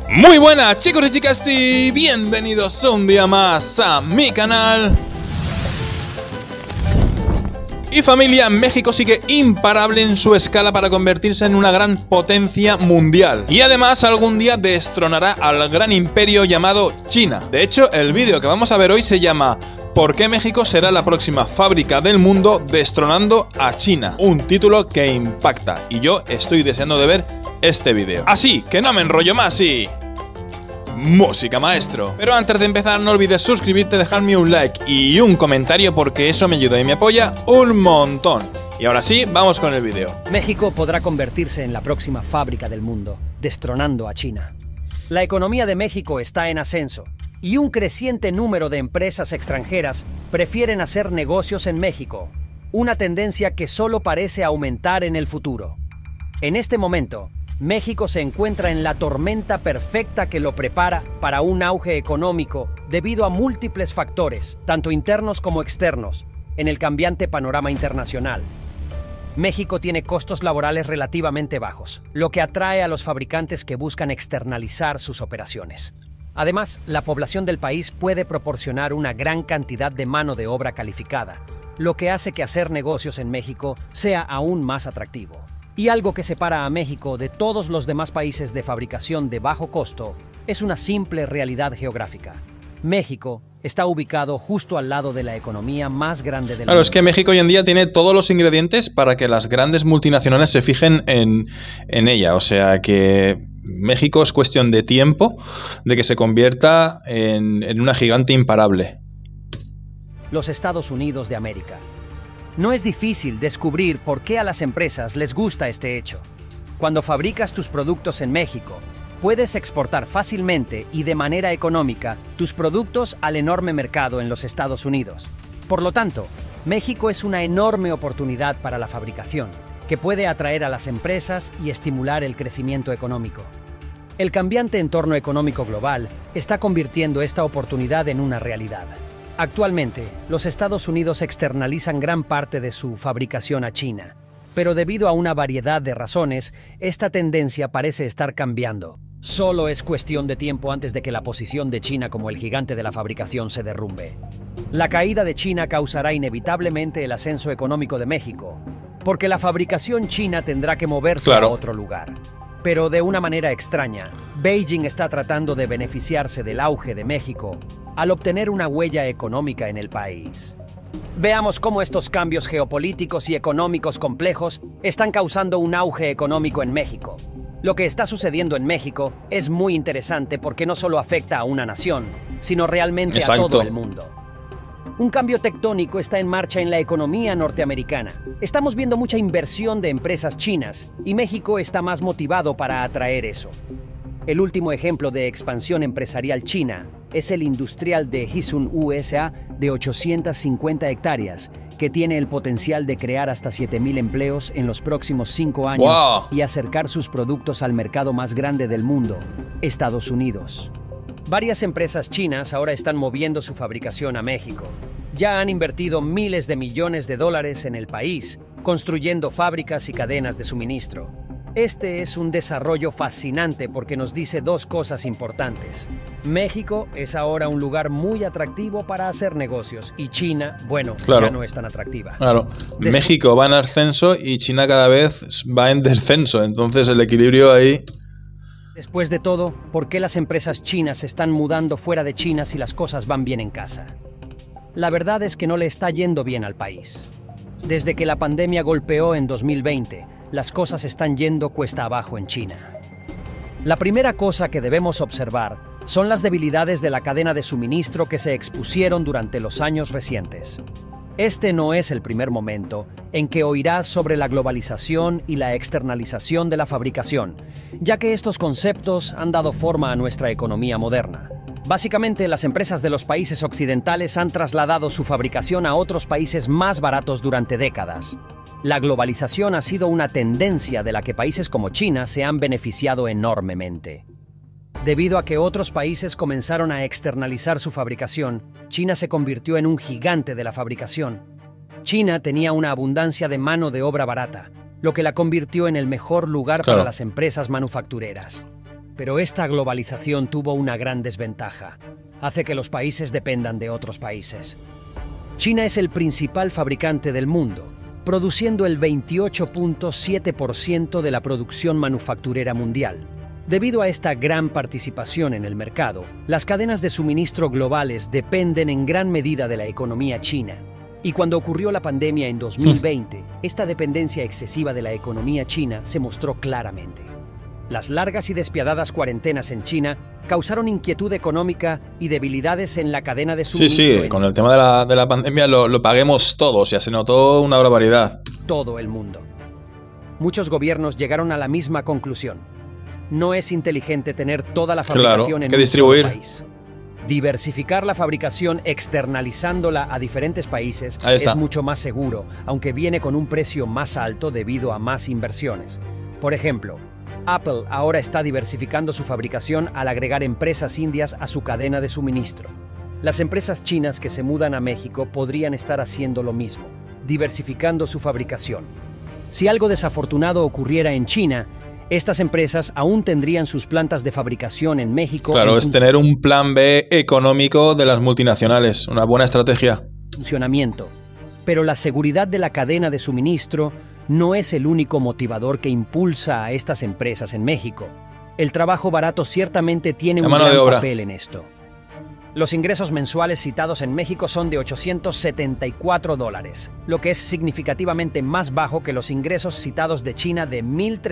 Muy buenas chicos y chicas y bienvenidos un día más a mi canal. Y familia, México sigue imparable en su escala para convertirse en una gran potencia mundial. Y además algún día destronará al gran imperio llamado China. De hecho, el vídeo que vamos a ver hoy se llama ¿Por qué México será la próxima fábrica del mundo destronando a China? Un título que impacta y yo estoy deseando de ver este vídeo. Así que no me enrollo más y... música, maestro. Pero antes de empezar no olvides suscribirte, dejarme un like y un comentario porque eso me ayuda y me apoya un montón. Y ahora sí, vamos con el vídeo. México podrá convertirse en la próxima fábrica del mundo, destronando a China. La economía de México está en ascenso y un creciente número de empresas extranjeras prefieren hacer negocios en México, una tendencia que solo parece aumentar en el futuro. En este momento, México se encuentra en la tormenta perfecta que lo prepara para un auge económico debido a múltiples factores, tanto internos como externos, en el cambiante panorama internacional. México tiene costos laborales relativamente bajos, lo que atrae a los fabricantes que buscan externalizar sus operaciones. Además, la población del país puede proporcionar una gran cantidad de mano de obra calificada, lo que hace que hacer negocios en México sea aún más atractivo. Y algo que separa a México de todos los demás países de fabricación de bajo costo es una simple realidad geográfica. México está ubicado justo al lado de la economía más grande del mundo. Claro, es que México hoy en día tiene todos los ingredientes para que las grandes multinacionales se fijen en ella. O sea que México es cuestión de tiempo de que se convierta en una gigante imparable. Los Estados Unidos de América. No es difícil descubrir por qué a las empresas les gusta este hecho. Cuando fabricas tus productos en México, puedes exportar fácilmente y de manera económica tus productos al enorme mercado en los Estados Unidos. Por lo tanto, México es una enorme oportunidad para la fabricación, que puede atraer a las empresas y estimular el crecimiento económico. El cambiante entorno económico global está convirtiendo esta oportunidad en una realidad. Actualmente, los Estados Unidos externalizan gran parte de su fabricación a China, pero debido a una variedad de razones, esta tendencia parece estar cambiando. Solo es cuestión de tiempo antes de que la posición de China como el gigante de la fabricación se derrumbe. La caída de China causará inevitablemente el ascenso económico de México, porque la fabricación china tendrá que moverse a otro lugar. Pero de una manera extraña, Beijing está tratando de beneficiarse del auge de México al obtener una huella económica en el país. Veamos cómo estos cambios geopolíticos y económicos complejos están causando un auge económico en México. Lo que está sucediendo en México es muy interesante porque no solo afecta a una nación, sino realmente a todo el mundo. Un cambio tectónico está en marcha en la economía norteamericana. Estamos viendo mucha inversión de empresas chinas y México está más motivado para atraer eso. El último ejemplo de expansión empresarial china es el industrial de Hyzon USA de 850 hectáreas, que tiene el potencial de crear hasta 7,000 empleos en los próximos 5 años y acercar sus productos al mercado más grande del mundo, Estados Unidos. Varias empresas chinas ahora están moviendo su fabricación a México. Ya han invertido miles de millones de dólares en el país, construyendo fábricas y cadenas de suministro. Este es un desarrollo fascinante porque nos dice dos cosas importantes. México es ahora un lugar muy atractivo para hacer negocios y China, bueno, ya no es tan atractiva. Claro, México va en ascenso y China cada vez va en descenso, entonces el equilibrio ahí... Después de todo, ¿por qué las empresas chinas se están mudando fuera de China si las cosas van bien en casa? La verdad es que no le está yendo bien al país. Desde que la pandemia golpeó en 2020, las cosas están yendo cuesta abajo en China. La primera cosa que debemos observar son las debilidades de la cadena de suministro que se expusieron durante los años recientes. Este no es el primer momento en que oirás sobre la globalización y la externalización de la fabricación, ya que estos conceptos han dado forma a nuestra economía moderna. Básicamente, las empresas de los países occidentales han trasladado su fabricación a otros países más baratos durante décadas. La globalización ha sido una tendencia de la que países como China se han beneficiado enormemente. Debido a que otros países comenzaron a externalizar su fabricación, China se convirtió en un gigante de la fabricación. China tenía una abundancia de mano de obra barata, lo que la convirtió en el mejor lugar para las empresas manufactureras. Pero esta globalización tuvo una gran desventaja. Hace que los países dependan de otros países. China es el principal fabricante del mundo, produciendo el 28.7% de la producción manufacturera mundial. Debido a esta gran participación en el mercado, las cadenas de suministro globales dependen en gran medida de la economía china. Y cuando ocurrió la pandemia en 2020, esta dependencia excesiva de la economía china se mostró claramente. Las largas y despiadadas cuarentenas en China causaron inquietud económica y debilidades en la cadena de suministro. Sí, con el tema de la pandemia lo paguemos todos, ya se notó una barbaridad. Todo el mundo. Muchos gobiernos llegaron a la misma conclusión. No es inteligente tener toda la fabricación en un solo país. Diversificar la fabricación externalizándola a diferentes países es mucho más seguro, aunque viene con un precio más alto debido a más inversiones. Por ejemplo, Apple ahora está diversificando su fabricación al agregar empresas indias a su cadena de suministro. Las empresas chinas que se mudan a México podrían estar haciendo lo mismo, diversificando su fabricación. Si algo desafortunado ocurriera en China, estas empresas aún tendrían sus plantas de fabricación en México. Claro, es tener un plan B económico de las multinacionales, una buena estrategia. Funcionamiento. Pero la seguridad de la cadena de suministro no es el único motivador que impulsa a estas empresas en México. El trabajo barato ciertamente tiene un gran papel en esto. Los ingresos mensuales citados en México son de $874, lo que es significativamente más bajo que los ingresos citados de China de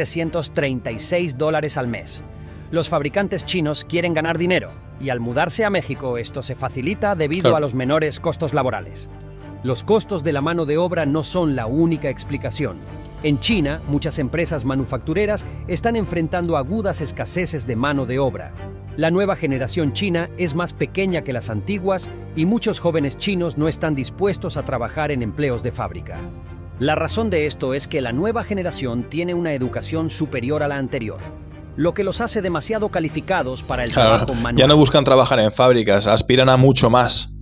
$1,336 al mes. Los fabricantes chinos quieren ganar dinero, y al mudarse a México esto se facilita debido a los menores costos laborales. Los costos de la mano de obra no son la única explicación. En China, muchas empresas manufactureras están enfrentando agudas escaseces de mano de obra. La nueva generación china es más pequeña que las antiguas y muchos jóvenes chinos no están dispuestos a trabajar en empleos de fábrica. La razón de esto es que la nueva generación tiene una educación superior a la anterior, lo que los hace demasiado calificados para el trabajo manual. Ya no buscan trabajar en fábricas, aspiran a mucho más.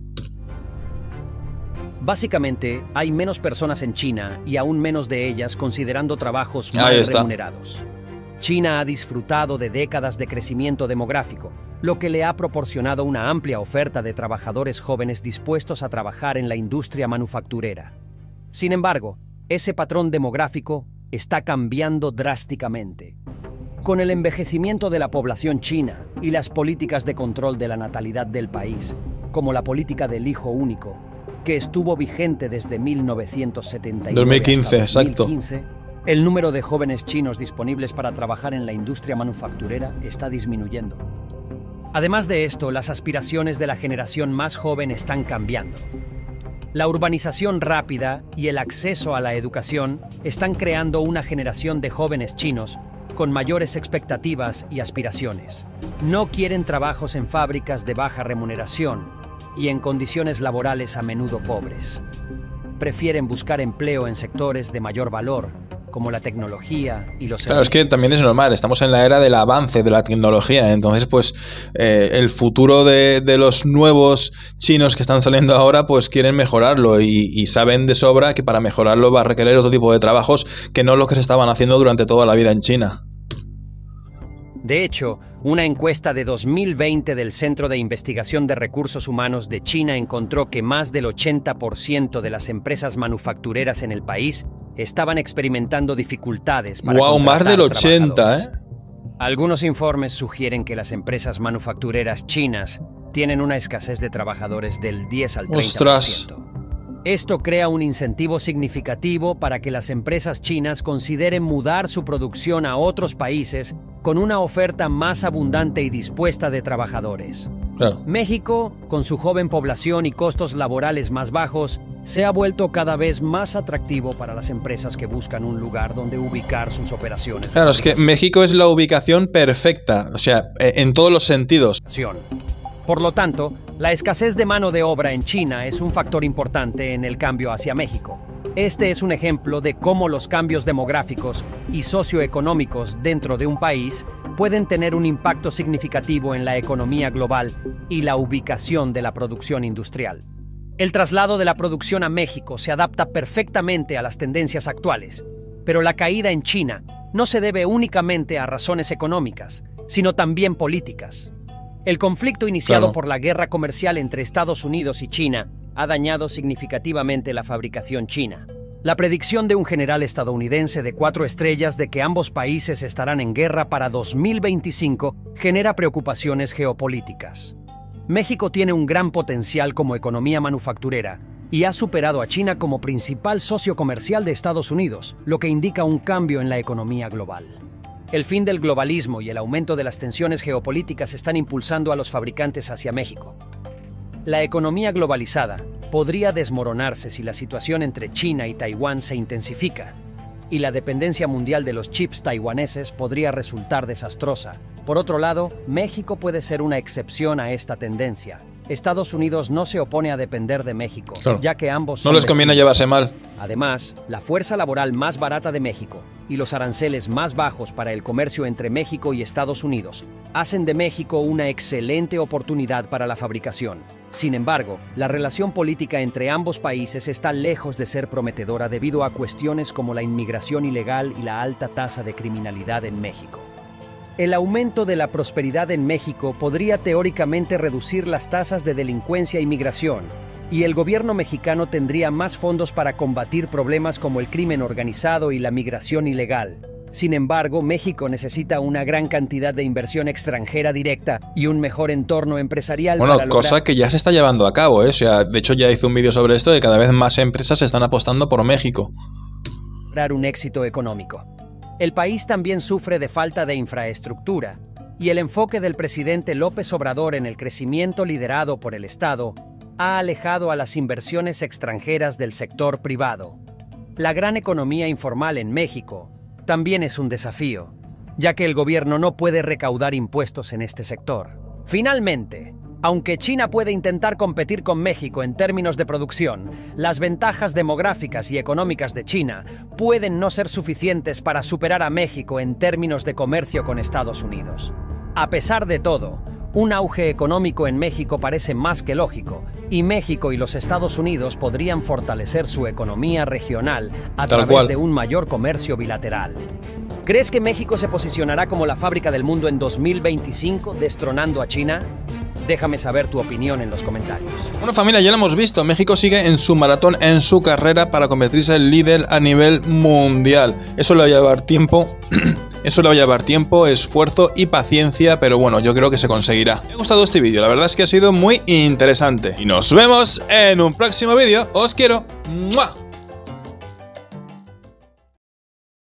Básicamente, hay menos personas en China y aún menos de ellas considerando trabajos mal remunerados. China ha disfrutado de décadas de crecimiento demográfico, lo que le ha proporcionado una amplia oferta de trabajadores jóvenes dispuestos a trabajar en la industria manufacturera. Sin embargo, ese patrón demográfico está cambiando drásticamente. Con el envejecimiento de la población china y las políticas de control de la natalidad del país, como la política del hijo único, que estuvo vigente desde 1979 2015, hasta 2015, el número de jóvenes chinos disponibles para trabajar en la industria manufacturera está disminuyendo. Además de esto, las aspiraciones de la generación más joven están cambiando. La urbanización rápida y el acceso a la educación están creando una generación de jóvenes chinos con mayores expectativas y aspiraciones. No quieren trabajos en fábricas de baja remuneración y en condiciones laborales a menudo pobres. Prefieren buscar empleo en sectores de mayor valor, como la tecnología y los servicios. Claro, es que también es normal, estamos en la era del avance de la tecnología, entonces pues el futuro de los nuevos chinos que están saliendo ahora pues quieren mejorarlo y saben de sobra que para mejorarlo va a requerir otro tipo de trabajos que no los que se estaban haciendo durante toda la vida en China. De hecho, una encuesta de 2020 del Centro de Investigación de Recursos Humanos de China encontró que más del 80% de las empresas manufactureras en el país estaban experimentando dificultades para más del 80, ¿eh? Algunos informes sugieren que las empresas manufactureras chinas tienen una escasez de trabajadores del 10 al 30%. ¡Ostras! Esto crea un incentivo significativo para que las empresas chinas consideren mudar su producción a otros países con una oferta más abundante y dispuesta de trabajadores. Claro. México, con su joven población y costos laborales más bajos, se ha vuelto cada vez más atractivo para las empresas que buscan un lugar donde ubicar sus operaciones. Claro, es que México es la ubicación perfecta, o sea, en todos los sentidos. Por lo tanto, la escasez de mano de obra en China es un factor importante en el cambio hacia México. Este es un ejemplo de cómo los cambios demográficos y socioeconómicos dentro de un país pueden tener un impacto significativo en la economía global y la ubicación de la producción industrial. El traslado de la producción a México se adapta perfectamente a las tendencias actuales, pero la caída en China no se debe únicamente a razones económicas, sino también políticas. El conflicto iniciado Claro. por la guerra comercial entre Estados Unidos y China ha dañado significativamente la fabricación china. La predicción de un general estadounidense de 4 estrellas de que ambos países estarán en guerra para 2025 genera preocupaciones geopolíticas. México tiene un gran potencial como economía manufacturera y ha superado a China como principal socio comercial de Estados Unidos, lo que indica un cambio en la economía global. El fin del globalismo y el aumento de las tensiones geopolíticas están impulsando a los fabricantes hacia México. La economía globalizada podría desmoronarse si la situación entre China y Taiwán se intensifica, y la dependencia mundial de los chips taiwaneses podría resultar desastrosa. Por otro lado, México puede ser una excepción a esta tendencia. Estados Unidos no se opone a depender de México, Claro. ya que ambos No son les conviene vecinos. llevarse mal. Además, la fuerza laboral más barata de México y los aranceles más bajos para el comercio entre México y Estados Unidos hacen de México una excelente oportunidad para la fabricación. Sin embargo, la relación política entre ambos países está lejos de ser prometedora debido a cuestiones como la inmigración ilegal y la alta tasa de criminalidad en México. El aumento de la prosperidad en México podría teóricamente reducir las tasas de delincuencia y migración, y el gobierno mexicano tendría más fondos para combatir problemas como el crimen organizado y la migración ilegal. Sin embargo, México necesita una gran cantidad de inversión extranjera directa y un mejor entorno empresarial Bueno, para cosa que ya se está llevando a cabo, ¿eh? O sea, de hecho ya hice un vídeo sobre esto de cada vez más empresas están apostando por México. lograr un éxito económico. El país también sufre de falta de infraestructura, y el enfoque del presidente López Obrador en el crecimiento liderado por el Estado ha alejado a las inversiones extranjeras del sector privado. La gran economía informal en México también es un desafío, ya que el gobierno no puede recaudar impuestos en este sector. Finalmente, aunque China puede intentar competir con México en términos de producción, las ventajas demográficas y económicas de China pueden no ser suficientes para superar a México en términos de comercio con Estados Unidos. A pesar de todo, un auge económico en México parece más que lógico, y México y los Estados Unidos podrían fortalecer su economía regional a Tal través cual. de un mayor comercio bilateral. ¿Crees que México se posicionará como la fábrica del mundo en 2025, destronando a China? Déjame saber tu opinión en los comentarios. Bueno, familia, ya lo hemos visto. México sigue en su maratón, en su carrera para convertirse en líder a nivel mundial. Eso le va a llevar tiempo. Eso le va a llevar tiempo, esfuerzo y paciencia, pero bueno, yo creo que se conseguirá. Me ha gustado este vídeo, la verdad es que ha sido muy interesante. Y nos vemos en un próximo vídeo. Os quiero. ¡Mua!